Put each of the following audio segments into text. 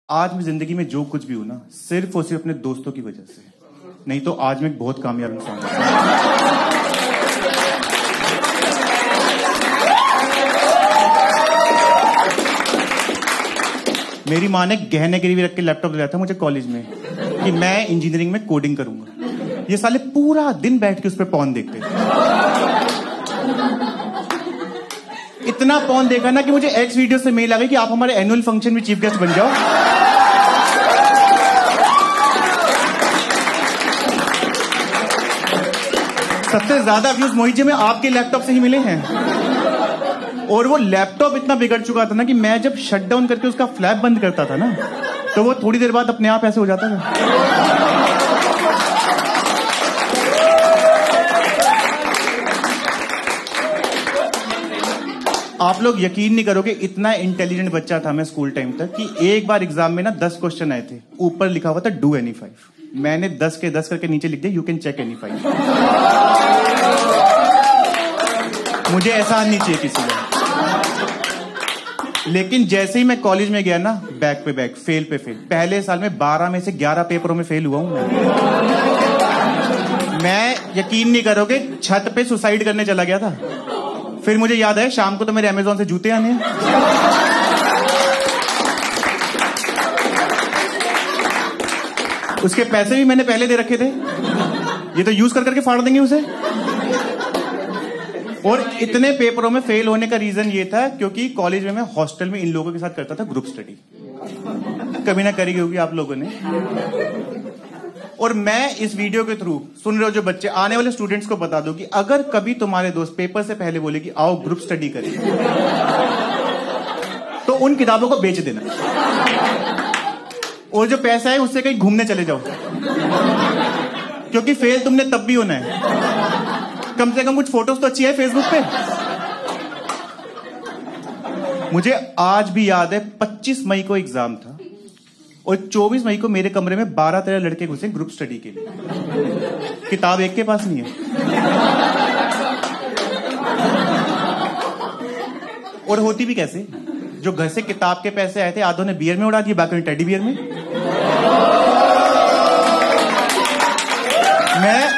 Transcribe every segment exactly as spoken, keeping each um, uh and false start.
आज मैं जिंदगी में जो कुछ भी हूं ना, सिर्फ और सिर्फ अपने दोस्तों की वजह से। नहीं तो आज मैं एक बहुत कामयाब इंसान हूं। मेरी माँ ने गहने गिरवी रख के लैपटॉप दिया था मुझे कॉलेज में कि मैं इंजीनियरिंग में कोडिंग करूंगा। ये साले पूरा दिन बैठ के उस पर पॉन देखते थे। इतना पॉन देखा ना कि मुझे एक्स वीडियो से मेल आ गई कि आप हमारे एनुअल फंक्शन में चीफ गेस्ट बन जाओ। सबसे ज्यादा व्यूज मोहित जी में आपके लैपटॉप से ही मिले हैं। और वो लैपटॉप इतना बिगड़ चुका था ना कि मैं जब शट डाउन करके उसका फ्लैप बंद करता था ना, तो वो थोड़ी देर बाद अपने आप ऐसे हो जाता था। आप लोग यकीन नहीं करोगे, इतना इंटेलिजेंट बच्चा था मैं स्कूल टाइम तक कि एक बार एग्जाम में ना दस क्वेश्चन आए थे, ऊपर लिखा हुआ था डू एनी फाइव। मैंने दस के दस करके नीचे लिख दिया you can check any five. मुझे एहसान नहीं चाहिए किसी का। लेकिन जैसे ही मैं कॉलेज में गया ना, बैक पे बैक, फेल पे फेल। पहले साल में बारह में से ग्यारह पेपरों में फेल हुआ हूं मैं। मैं यकीन नहीं करोगे, छत पे सुसाइड करने चला गया था। फिर मुझे याद है शाम को तो मेरे अमेज़न से जूते आने हैं। उसके पैसे भी मैंने पहले दे रखे थे, ये तो यूज कर करके फाड़ देंगे उसे। और इतने पेपरों में फेल होने का रीजन ये था क्योंकि कॉलेज में मैं हॉस्टल में इन लोगों के साथ करता था ग्रुप स्टडी। कभी ना करी होगी आप लोगों ने। और मैं इस वीडियो के थ्रू सुन रहे हो जो बच्चे, आने वाले स्टूडेंट्स को बता दो कि अगर कभी तुम्हारे दोस्त पेपर से पहले बोले कि आओ ग्रुप स्टडी करें, तो उन किताबों को बेच देना और जो पैसा है उससे कहीं घूमने चले जाओ, क्योंकि फेल तुमने तब भी होना है। कम से कम कुछ फोटोज तो अच्छी है फेसबुक पे। मुझे आज भी याद है पच्चीस मई को एग्जाम था और चौबीस मई को मेरे कमरे में बारह तेरह लड़के घुसे ग्रुप स्टडी के लिए। किताब एक के पास नहीं है। और होती भी कैसे, जो घर से किताब के पैसे आए थे आधों ने बियर में उड़ा दिए, बाकी टेडी बियर में। मैं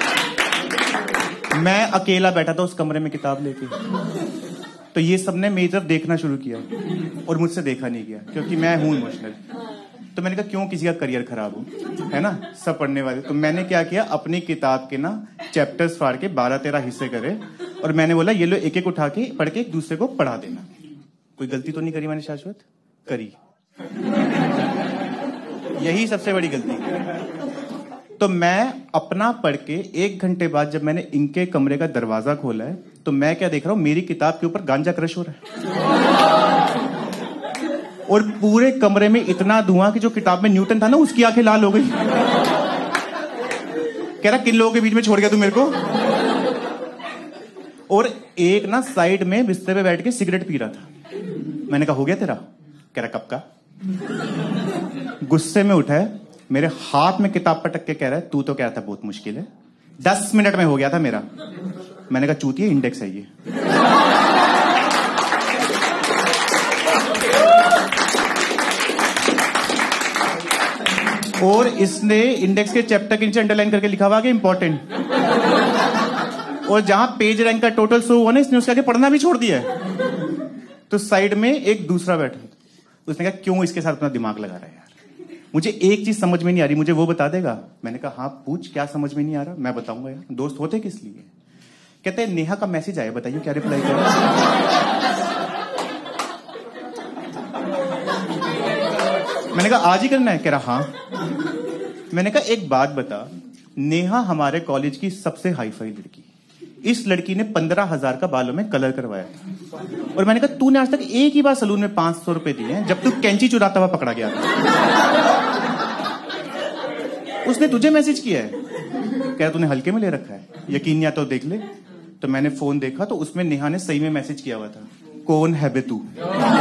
मैं अकेला बैठा था उस कमरे में किताब लेके। तो ये सबने मेरी तरफ देखना शुरू किया और मुझसे देखा नहीं गया क्योंकि मैं हूं इमोशनल। तो मैंने कहा क्यों किसी का करियर खराब हो, है ना, सब पढ़ने वाले। तो मैंने क्या किया, अपनी किताब के ना चैप्टर्स फाड़ के बारह तेरह हिस्से करे और मैंने बोला ये लो एक एक उठा के पढ़ के एक दूसरे को पढ़ा देना। कोई गलती तो नहीं करी मैंने शाश्वत? करी। यही सबसे बड़ी गलती। तो मैं अपना पढ़ के एक घंटे बाद जब मैंने इनके कमरे का दरवाजा खोला है, तो मैं क्या देख रहा हूं, मेरी किताब के ऊपर गांजा क्रश हो रहा है। और पूरे कमरे में इतना धुआं कि जो किताब में न्यूटन था ना, उसकी आंखें लाल हो गई। कह रहा किन लोगों के बीच में छोड़ गया तू मेरे को। और एक ना साइड में बिस्तर पे बैठ के सिगरेट पी रहा था। मैंने कहा हो गया तेरा? कह रहा कब का? गुस्से में उठा है, मेरे हाथ में किताब पटक के कह रहा है तू तो क्या था बहुत मुश्किल है। दस मिनट में हो गया था मेरा। मैंने कहा चूतिए इंडेक्स है ये। और इसने इंडेक्स के चैप्टर के नीचे अंडरलाइन करके लिखा हुआ कि इंपॉर्टेंट। और जहां पेज रैंक का टोटल शो हुआ ना, इसने उसके आगे पढ़ना भी छोड़ दिया है। तो साइड में एक दूसरा बैठा, उसने कहा क्यों इसके साथ अपना दिमाग लगा रहा है यार, मुझे एक चीज समझ में नहीं आ रही, मुझे वो बता देगा? मैंने कहा हाँ पूछ, क्या समझ में नहीं आ रहा? मैं बताऊंगा यार। दोस्त होते किस लिए? कहते हैं नेहा का मैसेज आया, बताइए क्या रिप्लाई करें। मैंने कहा आज ही करना है? कह रहा हाँ। मैंने कहा एक बात बता, नेहा हमारे कॉलेज की सबसे हाई फाई लड़की, इस लड़की ने पंद्रह हजार का बालों में कलर करवाया था। और मैंने कहा तूने आज तक एक ही बार सलून में पांच सौ रुपए दिए हैं, जब तू कैंची चुराता हुआ पकड़ा गया था। उसने तुझे मैसेज किया है, क्या तूने हल्के में ले रखा है? यकीन नहीं आता तो देख ले। तो मैंने फोन देखा तो उसमें नेहा ने सही में मैसेज किया हुआ था, कौन है बे तू।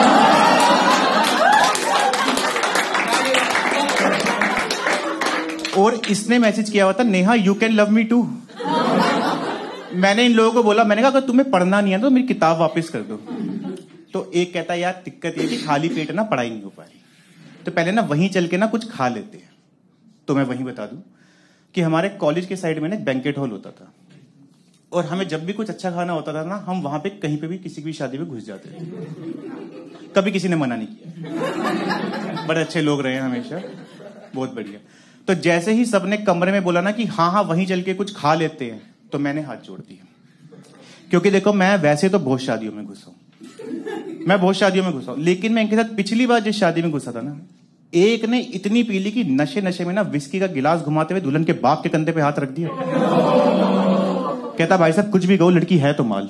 और इसने मैसेज किया हुआ था, Neha you can love me too. मैंने इन लोगों को बोला, मैंने कहा अगर तुम्हें पढ़ना नहीं है तो मेरी किताब वापस कर दो। तो एक कहता है यार दिक्कत ये कि खाली पेट ना पढ़ाई नहीं हो पा रही। तो पहले ना वहीं चल के ना कुछ खा लेते हैं। तो मैं वहीं बता दूं कि हमारे कॉलेज के साइड में ना बैंकेट हॉल होता था, और हमें जब भी कुछ अच्छा खाना होता था ना, हम वहां पे कहीं पे भी किसी की भी शादी में घुस जाते थे। कभी किसी ने मना नहीं किया, बड़े अच्छे लोग रहे हैं हमेशा, बहुत बढ़िया। तो जैसे ही सबने कमरे में बोला ना कि हाँ हाँ वहीं चल के कुछ खा लेते हैं, तो मैंने हाथ जोड़ दिया। क्योंकि देखो, मैं वैसे तो बहुत शादियों में घुसा हूं, मैं बहुत शादियों में घुसा हूं, लेकिन मैं इनके साथ पिछली बार जिस शादी में घुसा था ना, एक ने इतनी पी ली कि नशे नशे में ना विस्की का गिलास घुमाते हुए दुल्हन के बाप के कंधे पे हाथ रख दिया। कहता भाई साहब कुछ भी कहो, लड़की है तो माल।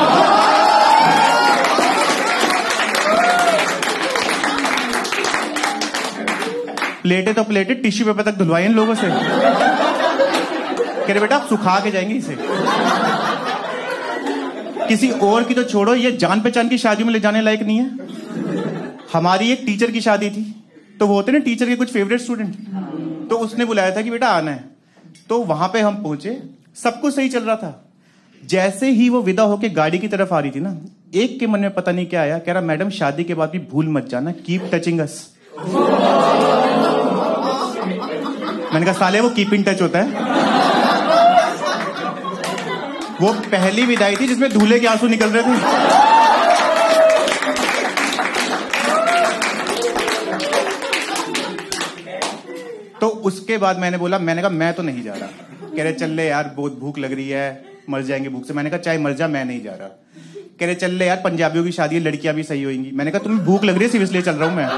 प्लेटे तो प्लेटे टिश्यू पेपर तक धुलवाए इन लोगों से। कह रहे बेटा आप सुखा के जाएंगे इसे। किसी और की तो छोड़ो, ये जान पहचान की शादी में ले जाने लायक नहीं है। हमारी एक टीचर की शादी थी, तो वो होते ना टीचर के कुछ फेवरेट स्टूडेंट, तो उसने बुलाया था कि बेटा आना है। तो वहां पे हम पहुंचे, सब कुछ सही चल रहा था। जैसे ही वो विदा होके गाड़ी की तरफ आ रही थी ना, एक के मन में पता नहीं क्या आया, कह रहा मैडम शादी के बाद भी भूल मत जाना, कीप टचिंग अस। मैंने कहा साले वो कीप इन टच होता है। वो पहली विदाई थी जिसमें दूल्हे के आंसू निकल रहे थे। तो उसके बाद मैंने बोला, मैंने कहा मैं तो नहीं जा रहा। कह रहे चल ले यार, बहुत भूख लग रही है, मर जाएंगे भूख से। मैंने कहा चाहे मर जा, मैं नहीं जा रहा। कह रहे चल ले यार, पंजाबियों की शादी है, लड़कियां भी सही होंगी। मैंने कहा तुम्हें भूख लग रही है सिर्फ इसलिए चल रहा हूं मैं।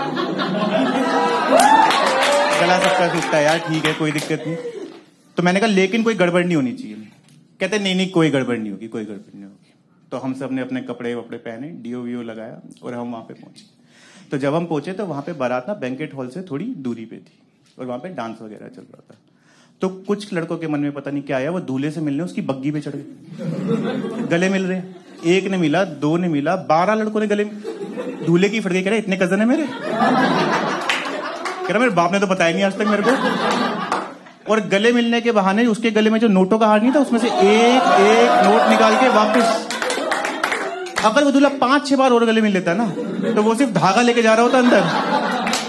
गला सबका सूखता है यार, ठीक है कोई दिक्कत नहीं। तो मैंने कहा लेकिन कोई गड़बड़ नहीं होनी चाहिए। कहते नहीं नहीं कोई गड़बड़ नहीं होगी, कोई गड़बड़ नहीं होगी। तो हम सब ने अपने कपड़े वपड़े पहने, डीओ वीओ लगाया, और हम वहां पे पहुंचे। तो जब हम पहुंचे तो वहां पे बारात ना बैंकेट हॉल से थोड़ी दूरी पे थी, और वहां पे डांस वगैरह चल रहा था। तो कुछ लड़कों के मन में पता नहीं क्या आया, वो दूल्हे से मिलने उसकी बग्गी पे चढ़ गए, गले मिल रहे। एक ने मिला, दो ने मिला, बारह लड़कों ने गले। दूल्हे की फट गई, कह रहे इतने कजन है मेरे। कह रहा मेरे बाप ने तो बताया नहीं आज तक मेरे को। और गले मिलने के बहाने उसके गले में जो नोटों का हार नहीं था, उसमें से एक एक नोट निकाल के वापस। अगर वो दूल्हा पांच छह बार और गले मिल लेता ना, तो वो सिर्फ धागा लेके जा रहा होता अंदर।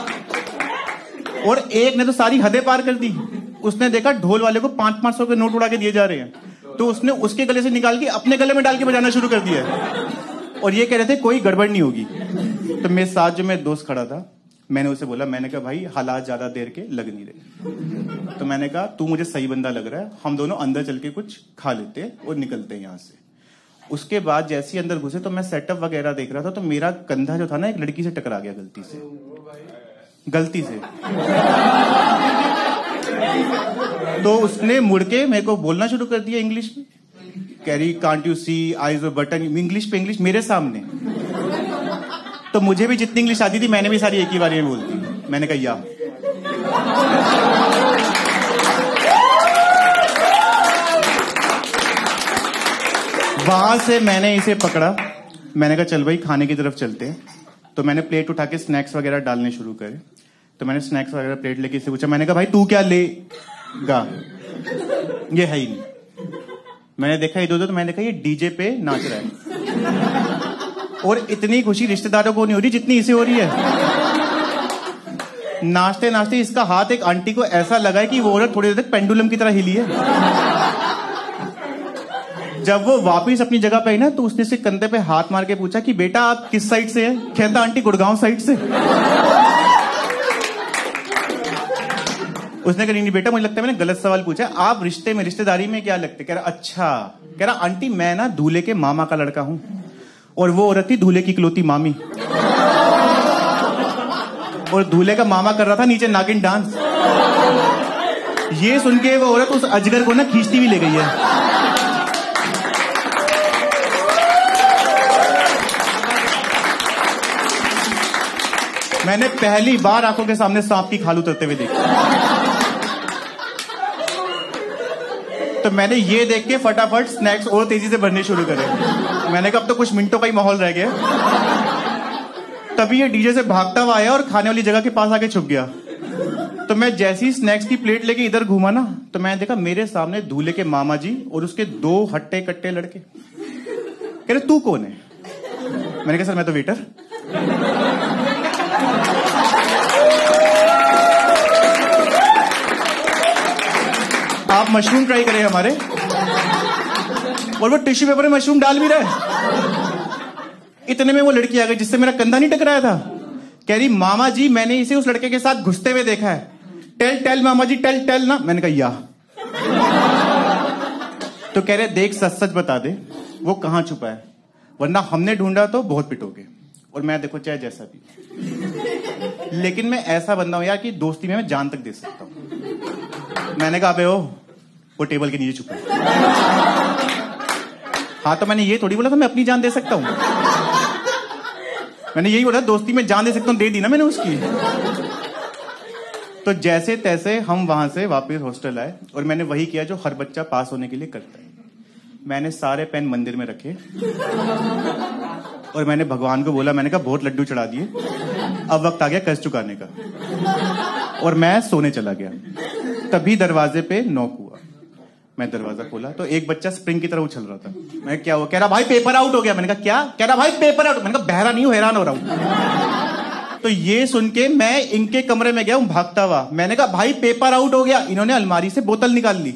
और एक ने तो सारी हदें पार कर दी। उसने देखा ढोल वाले को पांच पांच सौ के नोट उड़ा के दिए जा रहे हैं, तो उसने उसके गले से निकाल के अपने गले में डाल के बजाना शुरू कर दिया। और ये कह रहे थे कोई गड़बड़ नहीं होगी। तो मेरे साथ जो मेरा दोस्त खड़ा था, मैंने उसे बोला, मैंने कहा भाई हालात ज्यादा देर के लग नहीं रहे। तो मैंने कहा तू मुझे सही बंदा लग रहा है, हम दोनों अंदर चल के कुछ खा लेते हैं और निकलते हैं यहाँ से। उसके बाद जैसे ही अंदर घुसे तो मैं सेटअप वगैरह देख रहा था, तो मेरा कंधा जो था ना एक लड़की से टकरा गया गलती से, गलती से। तो उसने मुड़ के मेरे को बोलना शुरू कर दिया इंग्लिश में, carry can't you see eyes और बटन, इंग्लिश पे इंग्लिश मेरे सामने। तो मुझे भी जितनी इंग्लिश आती थी मैंने भी सारी एक ही बार में बोल दी। मैंने कहा या। वहां से मैंने इसे पकड़ा, मैंने कहा चल भाई खाने की तरफ चलते हैं। तो मैंने प्लेट उठा के स्नैक्स वगैरह डालने शुरू करे। तो मैंने स्नैक्स वगैरह प्लेट लेके इससे पूछा, मैंने कहा भाई तू क्या लेगा? ये है ही नहीं। मैंने देखा इधर उधर, तो मैंने देखा ये डीजे पे नाच रहा है। और इतनी खुशी रिश्तेदारों को नहीं हो रही जितनी इसे हो रही है। नाचते नाचते इसका हाथ एक आंटी को ऐसा लगा है कि वो औरत थोड़ी देर तक पेंडुलम की तरह हिली है। जब वो वापस अपनी जगह पे आई ना, तो उसने इसके कंधे पे हाथ मार के पूछा कि बेटा आप किस साइड से हैं? कहता आंटी गुड़गांव साइड से। उसने कहा नहीं बेटा, मुझे लगता है मैंने गलत सवाल पूछा। आप रिश्ते में रिश्तेदारी में क्या लगते? कह रहा अच्छा। कह रहा आंटी मैं ना दूल्हे के मामा का लड़का हूं, और वो औरत थी दूल्हे की इकलौती मामी। और दूल्हे का मामा कर रहा था नीचे नागिन डांस। ये सुन के वो औरत उस अजगर को ना खींचती हुई ले गई है। मैंने पहली बार आंखों के सामने सांप की खाल उतरते हुए देखी। तो मैंने ये देख के फटाफट स्नैक्स और तेजी से भरने शुरू करे। मैंने कहा अब तो कुछ मिनटों का ही माहौल रह गया। तभी ये डीजे से भागता हुआ आया और खाने वाली जगह के पास आके छुप गया। तो मैं जैसे ही स्नैक्स की प्लेट लेके इधर घूमा ना, तो मैंने देखा मेरे सामने दूल्हे के मामा जी और उसके दो हट्टे कट्टे लड़के। कह रहे तू कौन है? मैंने कहा सर मैं तो वेटर। आप मशरूम ट्राई करें हमारे। और वो टिश्यू पेपर में मशरूम डाल भी रहे। इतने में वो लड़की आ गई जिससे मेरा कंधा नहीं टकराया था। कह रही मामा जी मैंने इसे उस लड़के के साथ घुसते हुए देखा है। टेल टेल मामा जी टेल टेल ना। मैंने कहा या। तो कह रहे देख सच सच बता दे वो कहां छुपा है, वरना हमने ढूंढा तो बहुत पिटोगे। और मैं देखो चाहे जैसा भी, लेकिन मैं ऐसा बंदा हूं यार कि दोस्ती में मैं जान तक दे सकता हूं। मैंने कहा अबे ओ वो टेबल के नीचे छुपा है। हाँ तो मैंने ये थोड़ी बोला था मैं अपनी जान दे सकता हूं। मैंने यही बोला दोस्ती में जान दे सकता हूं, दे दी ना मैंने उसकी। तो जैसे तैसे हम वहां से वापस हॉस्टल आए और मैंने वही किया जो हर बच्चा पास होने के लिए करता है। मैंने सारे पेन मंदिर में रखे और मैंने भगवान को बोला, मैंने कहा बहुत लड्डू चढ़ा दिए, अब वक्त आ गया कर्ज चुकाने का। और मैं सोने चला गया। तभी दरवाजे पे नॉक हुआ। मैं दरवाजा खोला तो एक बच्चा स्प्रिंग की तरह उछल रहा था। मैं क्या हुआ? कह रहा भाई पेपर आउट हो गया। मैंने कहा क्या? कह रहा भाई पेपर आउट। मैंने कहा बहरा नहीं हूं, हैरान हो रहा हूं। तो ये सुन के मैं इनके कमरे में गया हूं भागता हुआ। मैंने कहा भाई पेपर आउट हो गया। इन्होंने अलमारी से बोतल निकाल ली।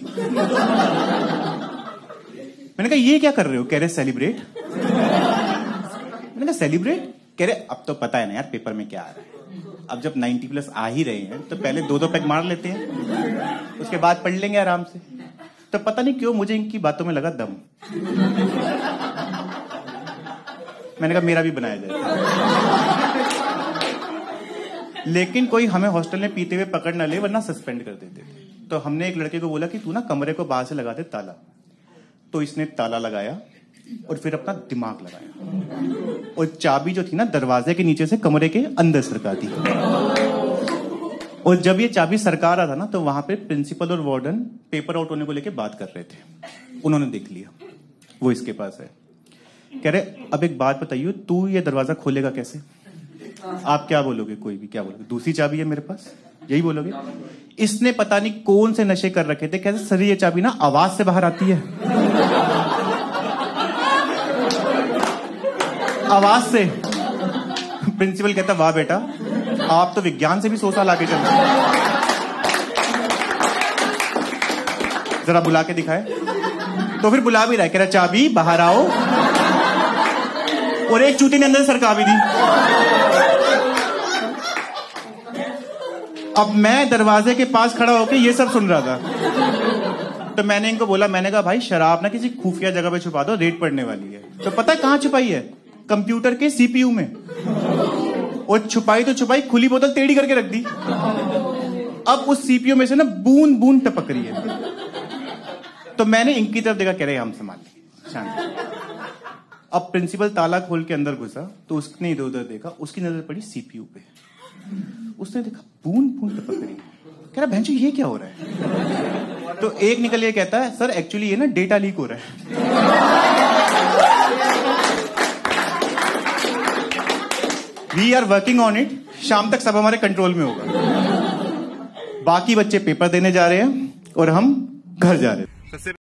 मैंने कहा ये क्या कर रहे हो? कह रहे सेलिब्रेट। मैंने कहा सेलिब्रेट? कह रहे अब तो पता है ना यार पेपर में क्या आ रहा है, अब जब नब्बे प्लस आ ही रहे हैं तो पहले दो दो पैक मार लेते हैं, उसके बाद पढ़ लेंगे आराम से। तो पता नहीं क्यों मुझे इनकी बातों में लगा दम। मैंने कहा मेरा भी बनाया जाए। लेकिन कोई हमें हॉस्टल में पीते हुए पकड़ ना ले वरना सस्पेंड कर देते थे। तो हमने एक लड़के को बोला कि तू ना कमरे को बाहर से लगा दे ताला। तो इसने ताला लगाया और फिर अपना दिमाग लगाया और चाबी जो थी ना दरवाजे के नीचे से कमरे के अंदर सरका दी। और जब ये चाबी सरका रहा था ना तो वहां पे प्रिंसिपल और वार्डन पेपर आउट होने को लेके बात कर रहे थे। उन्होंने देख लिया, वो इसके पास है। कह रहे अब एक बात बताइए, तू ये दरवाजा खोलेगा कैसे? आप क्या बोलोगे? कोई भी क्या बोलोगे? दूसरी चाबी है मेरे पास, यही बोलोगे? इसने पता नहीं कौन से नशे कर रखे थे। कहते सर ये चाबी ना आवाज से बाहर आती है। आवाज से। प्रिंसिपल कहता वाह बेटा आप तो विज्ञान से भी सौ साल आगे चल। जरा बुला के दिखाए। तो फिर बुला भी रहा है, कह रहा चाबी बाहर आओ। और एक चूती ने अंदर सरका भी दी। अब मैं दरवाजे के पास खड़ा होकर ये सब सुन रहा था। तो मैंने इनको बोला, मैंने कहा भाई शराब ना किसी खुफिया जगह पे छुपा दो, रेड पड़ने वाली है। तो पता है कहां छुपाई है? कंप्यूटर के सीपीयू में। और छुपाई तो छुपाई, खुली बोतल टेढ़ी करके रख दी। अब उस सीपीयू में से ना बूंद बूंद टपक रही है। तो मैंने इनकी तरफ देखा, कह रहे हम संभाल लेंगे, शांत। अब प्रिंसिपल ताला खोल के अंदर घुसा तो उसने इधर उधर देखा, उसकी नजर पड़ी सीपीयू पे। उसने देखा बूंद बूंद टपक रही है। कह रहा भैंचो ये क्या हो रहा है? तो एक निकल के कहता है सर एक्चुअली ये ना डेटा लीक हो रहा है। We are working on it, शाम तक सब हमारे कंट्रोल में होगा। बाकी बच्चे पेपर देने जा रहे हैं और हम घर जा रहे हैं।